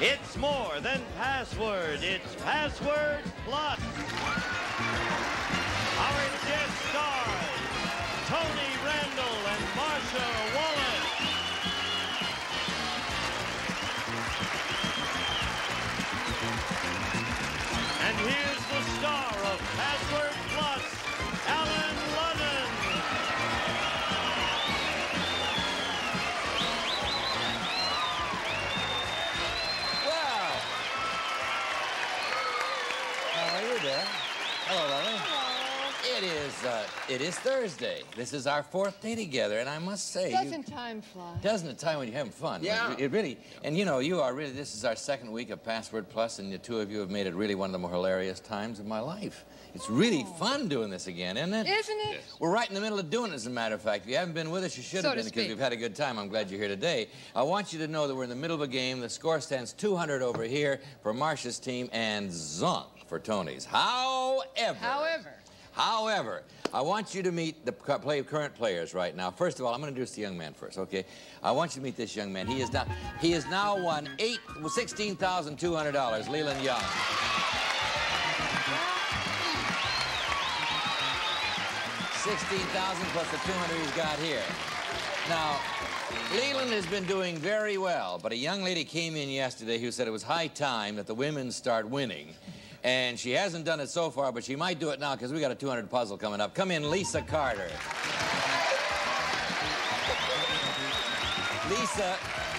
It's more than password. It's Password Plus. Our guest stars, Tony Randall and Marcia Wallace. And here's the star of Password Plus, Alan Ludden. Well, how are you there? Hello, Lily. It is Thursday. This is our fourth day together, and I must say... Doesn't time fly? Doesn't it time when you're having fun? Yeah. It really... And you know, this is our second week of Password Plus, and the two of you have made it really one of the more hilarious times of my life. It's really fun doing this again, isn't it? Isn't it? Yes. We're right in the middle of doing it, as a matter of fact. If you haven't been with us, you should have been, because we've had a good time. I'm glad you're here today. I want you to know that we're in the middle of a game. The score stands 200 over here for Marcia's team and zonk for Tony's. However, I want you to meet the current players right now. First of all, I'm going to introduce the young man first, okay? I want you to meet this young man. He has now won $16,200, Leland Young. $16,000 plus the 200 he's got here. Now, Leland has been doing very well, but a young lady came in yesterday who said it was high time that the women start winning. And she hasn't done it so far, but she might do it now because we got a 200 puzzle coming up. Come in, Lisa Carter. Lisa,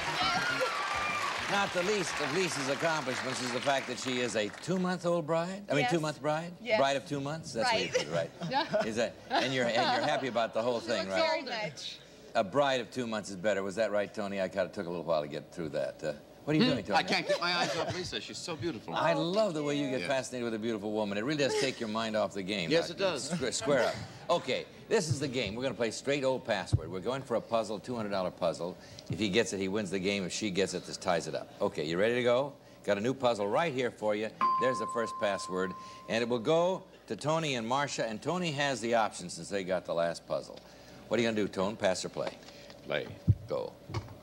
not the least of Lisa's accomplishments is the fact that she is a 2-month-old bride. I mean, 2-month bride. Yes. Bride of 2 months. That's Right. what you put, right? Is that? And you're happy about the whole thing, right? Very much. A bride of 2 months is better. Was that right, Tony? I kind of took a little while to get through that. What are you doing, Tony? I can't get my eyes off Lisa. She's so beautiful. I love the way you get Yeah. fascinated with a beautiful woman. It really does take your mind off the game. Yes, it does. Square up. Okay, this is the game. We're going to play straight old password. We're going for a puzzle, $200 puzzle. If he gets it, he wins the game. If she gets it, this ties it up. Okay, you ready to go? Got a new puzzle right here for you. There's the first password. And it will go to Tony and Marcia. And Tony has the option since they got the last puzzle. What are you going to do, Tone? Pass or play? Play. Go.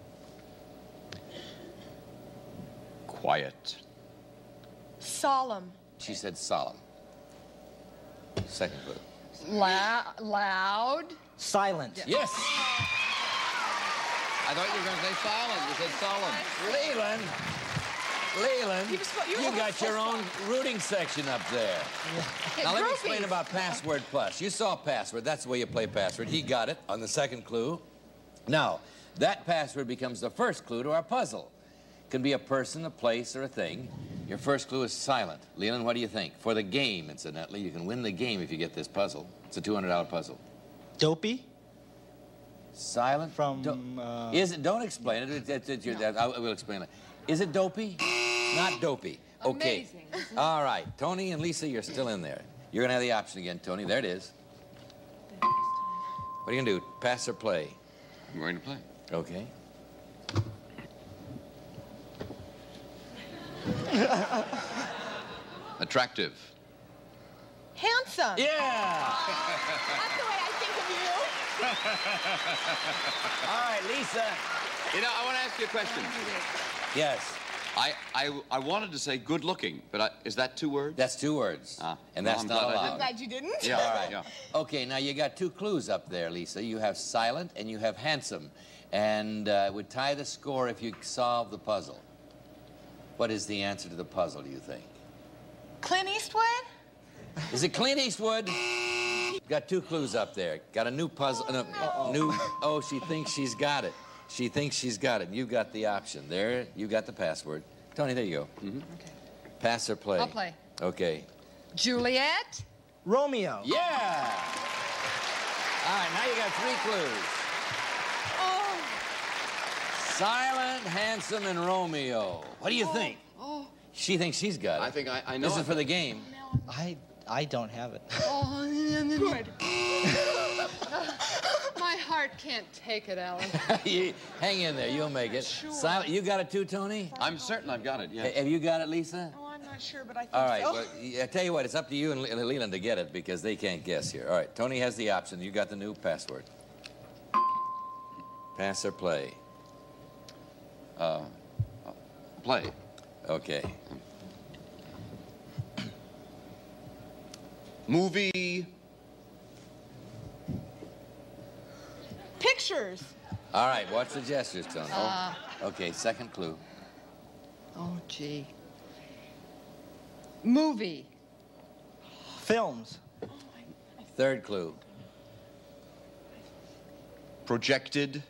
Quiet. Solemn. She said solemn. Second clue. Loud. Silent. Yes! I thought you were going to say solemn. You said solemn. Leland, you got your own rooting section up there. Now let me explain about Password Plus. You saw Password. That's the way you play Password. He got it on the second clue. Now, that password becomes the first clue to our puzzle. It can be a person, a place, or a thing. Your first clue is silent. Leland, what do you think? For the game, incidentally. You can win the game if you get this puzzle. It's a $200 puzzle. Dopey? Silent? From, Is it? Don't explain it. I will explain it. Is it dopey? Not dopey. Okay. Amazing. All right. Tony and Lisa, you're still in there. You're going to have the option again, Tony. There it is. What are you going to do? Pass or play? I'm going to play. Okay. Attractive. Handsome. Yeah! That's the way I think of All right, Lisa. You know, I want to ask you a question. Yes. I wanted to say good looking, but is that 2 words? That's 2 words. And no, that's I'm not glad I allowed. you. I'm glad you didn't. Yeah, All right. Yeah. Okay, now you got 2 clues up there, Lisa. You have silent and you have handsome. And it would tie the score if you solve the puzzle. What is the answer to the puzzle, do you think? Clint Eastwood? Is it Clint Eastwood? Got 2 clues up there. Got a new puzzle. Oh, she thinks she's got it. She thinks she's got it. You got the option. There, you got the password. Tony, there you go. Okay. Pass or play? I'll play. Okay. Juliet? Romeo. Yeah! All right, now you got 3 clues. Oh. Silent, handsome, and Romeo. What do you think? Oh. She thinks she's got it. I think I know. This is for the game. I don't have it. Oh, good. My heart can't take it, Alan. Hang in there. You'll make it. Sure. Silent. You got it too, Tony? I'm certain I've got it, yes. Have you got it, Lisa? Oh, I'm not sure, but I think All right. so. Well, I tell you what. It's up to you and Leland to get it because they can't guess here. All right. Tony has the option. You got the new password. Pass or play? Play. Okay. Movie. Pictures. All right, watch the gestures, Tony. Okay, second clue. Oh, gee. Movie. Films. Third clue. Projected.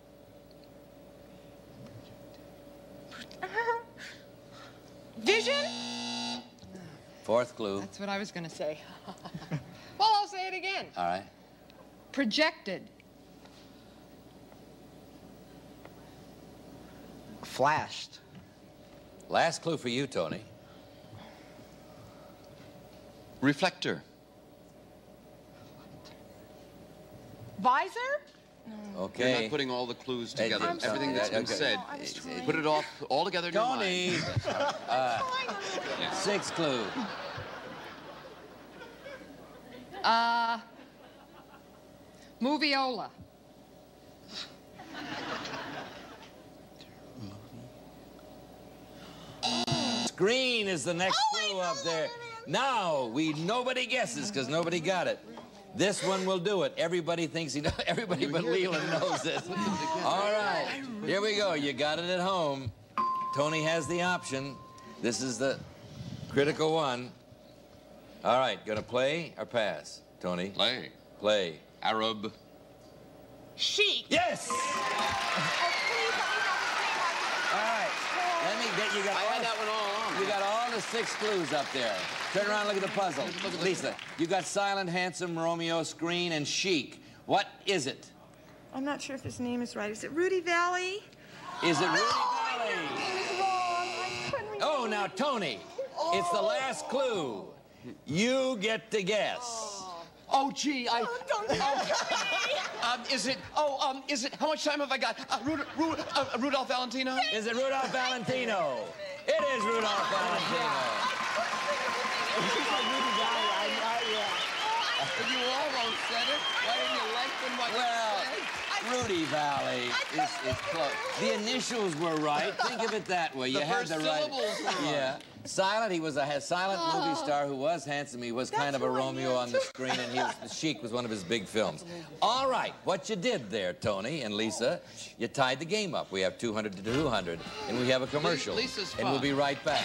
Vision? Fourth clue. That's what I was going to say. Well, I'll say it again. All right. Projected. Flashed. Last clue for you, Tony. Reflector. Visor? You're Okay. not putting all the clues Hey, together. I'm sorry. Everything that's been Okay. said. No, I was trying. Put it all together in your Tony. mind. Sixth clue. Moviola. Screen is the next clue up there. Now, nobody guesses because nobody got it. This one will do it. Everybody thinks he knows. Everybody but Leland knows this. All right, here we go. You got it at home. Tony has the option. This is the critical one. All right, gonna play or pass? Tony? Play. Play. Arab. Chic. Yes! All right, let me get you. I had that one all on. You got all the 6 clues up there. Turn around, look at the puzzle. Lisa, you got silent, handsome, Romeo, screen, and chic. What is it? I'm not sure if his name is right. Is it Rudy Valley? Is it Rudy Valley? Oh, now, Tony, it's the last clue. You get to guess. Oh, gee, is it, how much time have I got? Rudolph Valentino? Is it Rudolph Valentino? It is Rudolph Valentino. You almost said it. Why didn't you lengthen what Well, you said? Rudy Valley is close. The initials were right. Think of it that way. You The had first the right. syllables were right. Yeah. Silent. He was a silent movie star who was handsome. He was kind of a Romeo on the screen, and Chic was one of his big films. All right. What you did there, Tony and Lisa, you tied the game up. We have 200 to 200, and we have a commercial. Lisa's and we'll fun. be right back.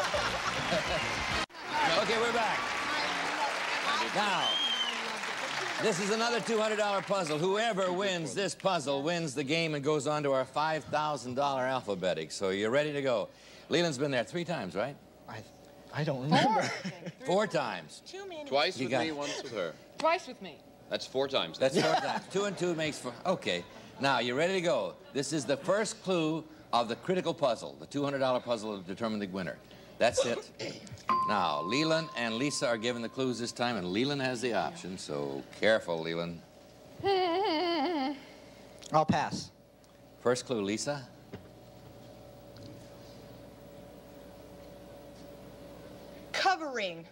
Okay, we're back. Now, this is another $200 puzzle. Whoever wins this puzzle wins the game and goes on to our $5,000 alphabetic. So you're ready to go. Leland's been there 3 times, right? I don't remember. 4 times. Too many. Twice You with got me, it. once with her. Twice with me. That's 4 times. That's 4 times. 2 and 2 makes 4. Okay. Now, you ready to go? This is the first clue of the critical puzzle, the $200 puzzle to determine the winner. That's it. Now, Leland and Lisa are given the clues this time, and Leland has the option, so careful, Leland. I'll pass. First clue, Lisa. Covering.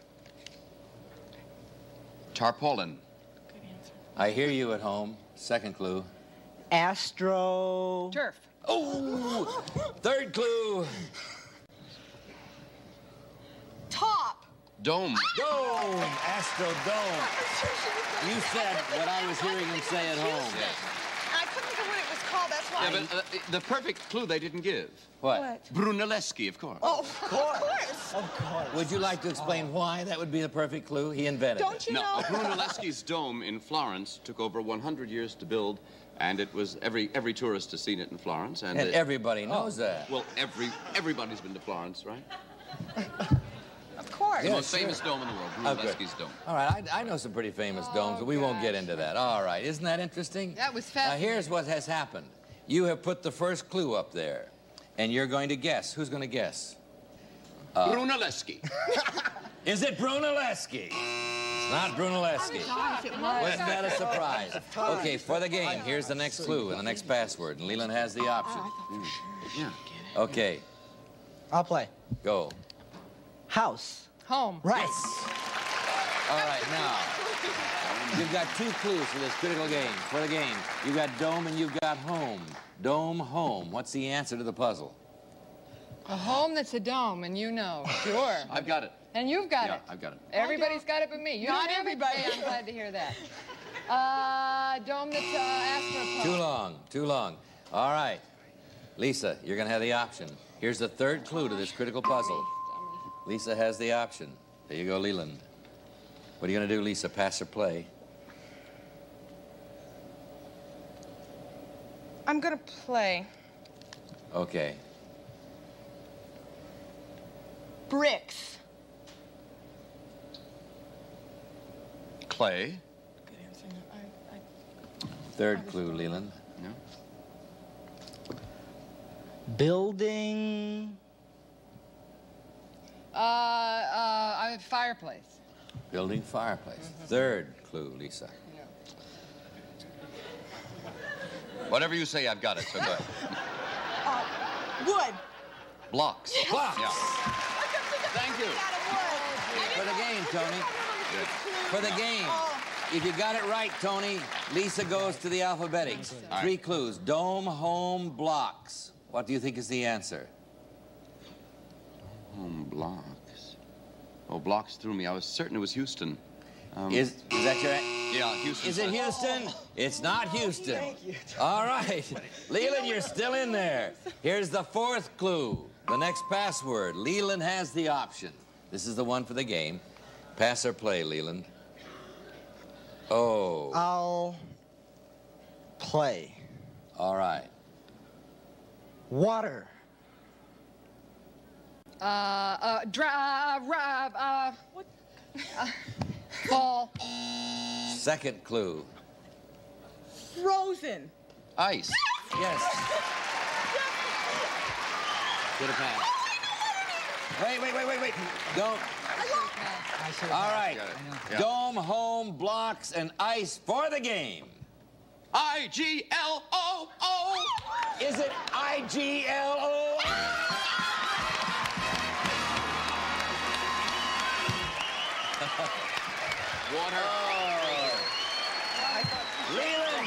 Tarpaulin. I hear you at home. Second clue. Astro. Turf. Oh! Third clue. Top. Dome. Dome. Astro Dome. You said what I was hearing him say at home. I couldn't think of what it was called. That's why. Yeah, but the perfect clue they didn't give. What? Brunelleschi, of course. Oh, of course. Of course. Would you like to explain why that would be the perfect clue? He invented Don't it. you No, know? Brunelleschi's dome in Florence took over 100 years to build, and it was every tourist has seen it in Florence. And everybody knows that. well, everybody's been to Florence, right? Of course. The Yeah, most sure. famous dome in the world, Oh, good. Brunelleschi's dome. All right, I know some pretty famous domes, but we won't get into that. All right, isn't that interesting? That was Now, fascinating. here's what has happened. You have put the first clue up there, and you're going to guess. Who's going to guess? Brunelleschi. Is it Brunelleschi? It's not Brunelleschi. Wasn't that a surprise? Okay, for the game, here's the next clue and the next password, and Leland has the option. Yeah. Okay, I'll play. go. House. Home. Right. All right, now, you've got 2 clues for this critical game. For the game, you've got dome and you've got home. Dome, home. What's the answer to the puzzle? A home that's a dome, and you know. Sure. I've got it. And you've got Yeah, it. I've got it. Everybody's got it but me. You Not don't have it? everybody. Hey, I'm glad to hear that. Dome that's astropod. Too long, too long. All right. Lisa, you're going to have the option. Here's the third clue to this critical puzzle. Lisa has the option. There you go, Leland. What are you going to do, Lisa? Pass or play? I'm gonna play. Okay. Bricks. Clay. Good answer. No, Third clue, Leland. No. Building. Fireplace. Building fireplace. Third clue, Lisa. Whatever you say, I've got it. So go ahead. Wood. Blocks. Blocks. Yeah. Thank you. For the game, Tony. For the game. If you got it right, Tony, Lisa goes to the alphabetics. All right. 3 clues. Dome, home, blocks. What do you think is the answer? Blocks. Oh, blocks threw me. I was certain it was Houston. Is that your answer? Yeah, Houston. Is it Houston? It's not Houston. Thank you. All right. Leland, you're still in there. Here's the 4th clue. The next password. Leland has the option. This is the one for the game. Pass or play, Leland? Oh. I'll play. All right. Water. What? Ball. Second clue. Frozen. Ice. Yes. Get a pass. Wait. Don't. All right. Got it. Yeah. Dome, home, blocks, and ice for the game. I-G-L-O-O. Is it I-G-L-O? Water. Leland!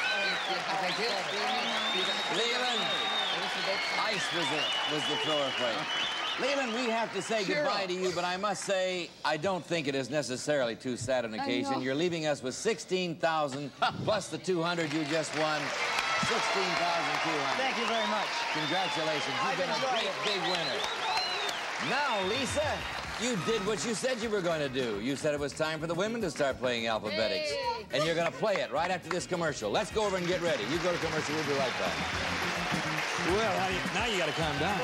Leland! Ice was the thrower play. Leland, we have to say goodbye to you, but I must say, I don't think it is necessarily too sad an occasion. know. You're leaving us with 16,000 plus the 200 you just won. 16,200. Thank you very much. Congratulations. You've been a enjoyed great it. big winner. Now, Lisa, you did what you said you were going to do. You said it was time for the women to start playing alphabetics. Hey. And you're going to play it right after this commercial. Let's go over and get ready. You go to commercial, we'll be right back. Well, now you got to calm down.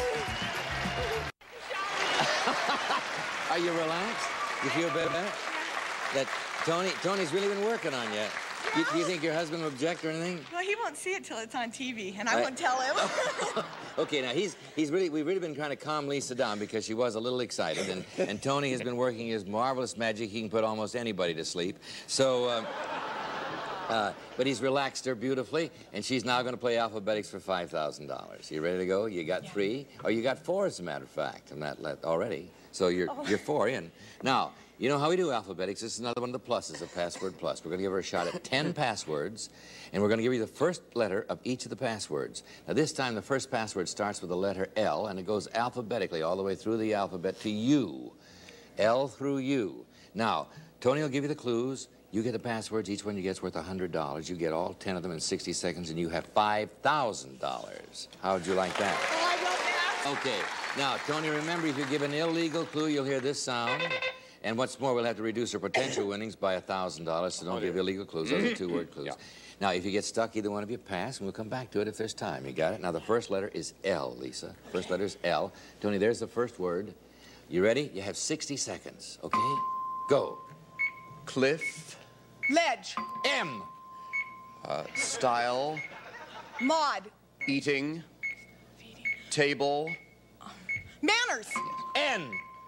Are you relaxed? You feel better? That Tony's really been working on you. Do you think your husband will object or anything? Well, he won't see it till it's on TV, and I won't tell him. Okay, now we've really been trying to calm Lisa down because she was a little excited, and Tony has been working his marvelous magic. He can put almost anybody to sleep. So, but he's relaxed her beautifully, and she's now going to play alphabetics for $5,000. You ready to go? You got 3, or you got 4, as a matter of fact. I'm not already. So you're 4 in. Now, you know how we do alphabetics. This is another one of the pluses of Password Plus. We're going to give her a shot at 10 passwords, and we're going to give you the first letter of each of the passwords. Now, this time, the first password starts with the letter L, and it goes alphabetically all the way through the alphabet to U. L through U. Now, Tony will give you the clues. You get the passwords. Each one you get is worth $100. You get all 10 of them in 60 seconds, and you have $5,000. How would you like that? Oh, I love that. Okay. Now, Tony, remember, if you give an illegal clue, you'll hear this sound. And what's more, we'll have to reduce our potential winnings by $1,000, so don't give illegal clues. Those are 2-word clues. Yeah. Now, if you get stuck, either one of you pass, and we'll come back to it if there's time. You got it? Now, the first letter is L, Lisa. First letter is L. Tony, there's the first word. You ready? You have 60 seconds, okay? Go. Cliff. Ledge. M. Style. Mod. Eating. Table. Manners. N.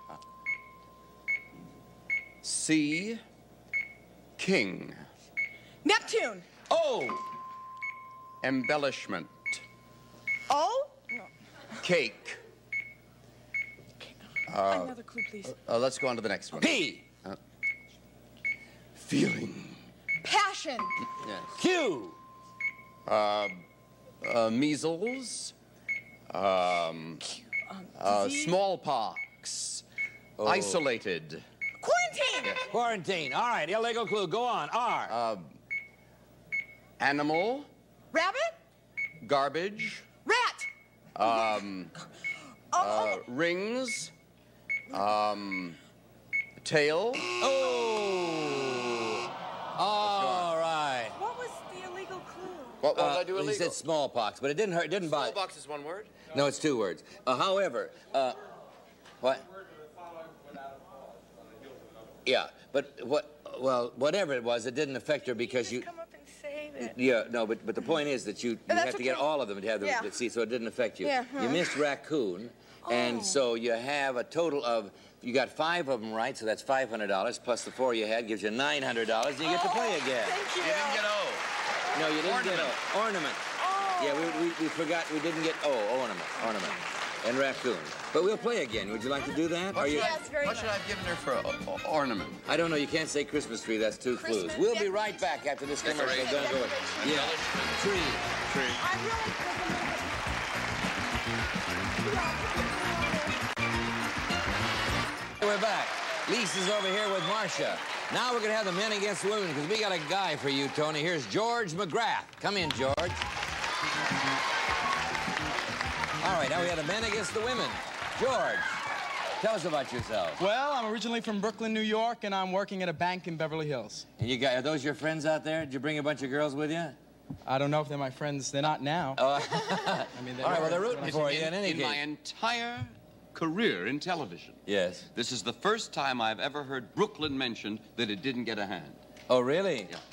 C. King. Neptune. O. Embellishment. O. No. Cake. Another clue, please. Let's go on to the next one. P. Feeling. Passion. Yes. Q. Measles. Smallpox. Oh. Isolated. Quarantine. Yes. Quarantine. All right, illegal clue. Go on. R. Animal. Rabbit. Garbage. Rat. Rings. Tail. Oh. All right. What was the illegal clue? What did I do He illegal? said smallpox, but it didn't hurt. It didn't bother. Smallpox is one word? No, it's 2 words. However, what? Yeah, but whatever it was, it didn't affect her because you. Come up and say that. Yeah, no, but the point is that you that's have to get okay. all of them to have the Yeah. see, so it didn't affect you. Yeah, You missed raccoon, and so you have a total of. You got 5 of them right, so that's $500 plus the 4 you had gives you $900, and you get to play again. Thank you. You didn't get O. No, you didn't Ornament. get ornament. Oh. Yeah, we forgot we didn't get ornament, and raccoon. But we'll play again. Would you like to do that? What, Are you? Yes, very what should I much. have given her for ornament? I don't know. You can't say Christmas tree. That's 2 clues. Christmas We'll be right back after this commercial. Decoration. Don't go away. Yeah, tree. I really was a little bit... We're back. Lisa's over here with Marcia. Now we're going to have the men against the women because we got a guy for you, Tony. Here's George McGrath. Come in, George. All right, now we have the men against the women. George, tell us about yourself. Well, I'm originally from Brooklyn, New York, and I'm working at a bank in Beverly Hills. And are those your friends out there? Did you bring a bunch of girls with you? I don't know if they're my friends. They're not now. I mean, All right, well, they're rooting for you in any In my case. entire career in television, Yes. this is the first time I've ever heard Brooklyn mentioned that it didn't get a hand. Oh, really? Yeah.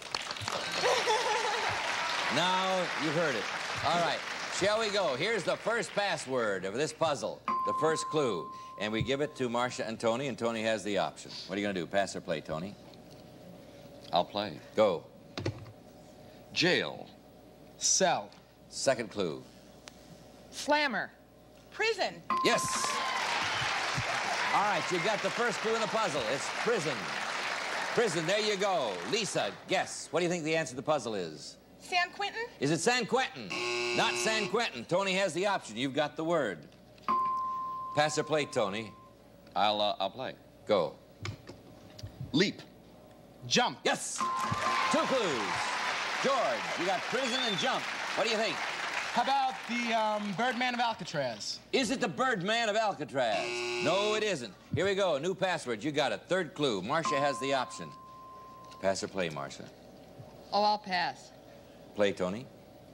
Now you've heard it. All right, shall we go? Here's the first password of this puzzle, the first clue. And we give it to Marcia and Tony has the option. What are you going to do, pass or play, Tony? I'll play. Go. Jail. Cell. Second clue. Slammer. Prison. Yes. All right, you got the first clue in the puzzle. It's prison. Prison, there you go. Lisa, guess. What do you think the answer to the puzzle is? San Quentin. Is it San Quentin? Not San Quentin. Tony has the option. You've got the word. Pass or play, Tony. I'll play. Go. Leap. Jump. Yes. 2 clues. George, you got prison and jump. What do you think? How about the Birdman of Alcatraz? Is it the Birdman of Alcatraz? No, it isn't. Here we go. New password. You got it. Third clue. Marcia has the option. Pass or play, Marcia? Oh, I'll pass. Play, Tony.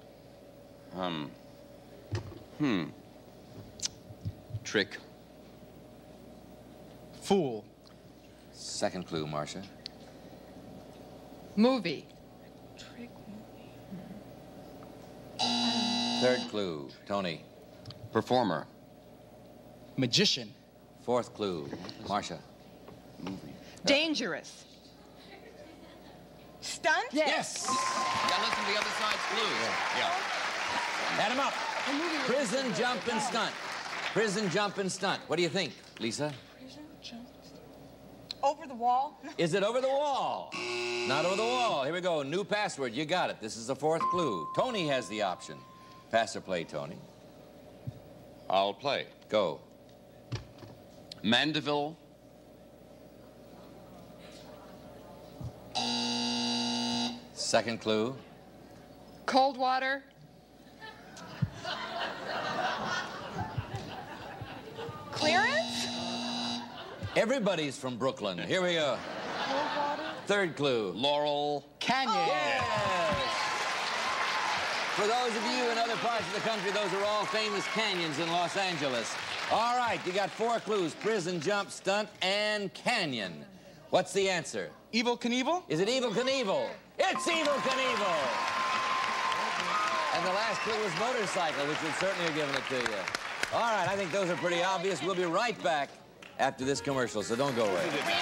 Trick. Fool. Second clue, Marcia. Movie. Third clue, Tony. Performer. Magician. Fourth clue, Marcia. Dangerous. Stunt. Yes. Yeah, listen to the other side's clue. Yeah. Add 'em up. Prison, jump, and stunt. Prison, jump, and stunt. What do you think, Lisa? Prison. Jump. Over the wall. Is it over the wall? Not over the wall. Here we go. New password. You got it. This is the fourth clue. Tony has the option. Pass or play, Tony. I'll play. Go. Mandeville. Second clue. Cold water. Clearance. Everybody's from Brooklyn. Here we go. Third clue. Laurel. Canyon. Yes. For those of you in other parts of the country, those are all famous canyons in Los Angeles. All right, you got 4 clues. Prison, jump, stunt, and canyon. What's the answer? Evel Knievel? Is it Evel Knievel? It's Evel Knievel! And the last clue was motorcycle, which would certainly have given it to you. All right, I think those are pretty obvious. We'll be right back after this commercial, so don't go away.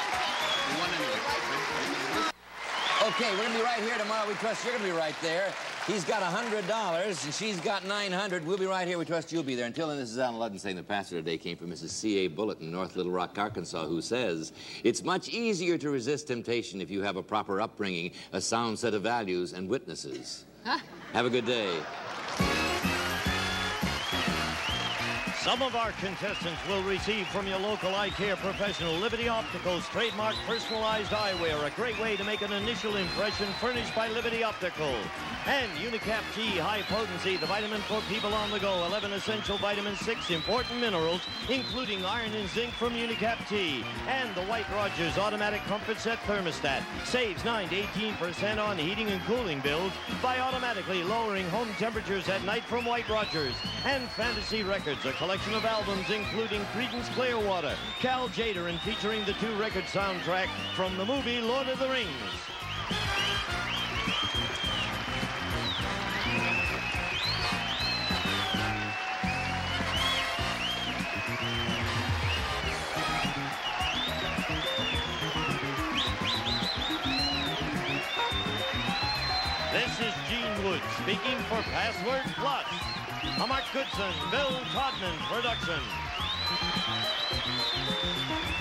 Okay, we're gonna be right here tomorrow. We trust you're gonna be right there. He's got $100 and she's got 900. We'll be right here. We trust you'll be there. Until then, this is Alan Ludden saying the pastor today came from Mrs. C.A. Bullitt in North Little Rock, Arkansas, who says, it's much easier to resist temptation if you have a proper upbringing, a sound set of values, and witnesses. Have a good day. Some of our contestants will receive from your local eye care professional Liberty Optical's trademark personalized eyewear, a great way to make an initial impression, furnished by Liberty Optical. And Unicap T High Potency, the vitamin for people on the go. 11 essential vitamins, 6 important minerals, including iron and zinc from Unicap T. And the White Rogers Automatic Comfort Set Thermostat saves 9 to 18% on heating and cooling bills by automatically lowering home temperatures at night from White Rogers. And Fantasy Records, a collection of albums including Creedence Clearwater, Cal Tjader, and featuring the 2-record soundtrack from the movie Lord of the Rings. This is Gene Wood speaking for Password Plus, a Mark Goodson, Bill Todman production.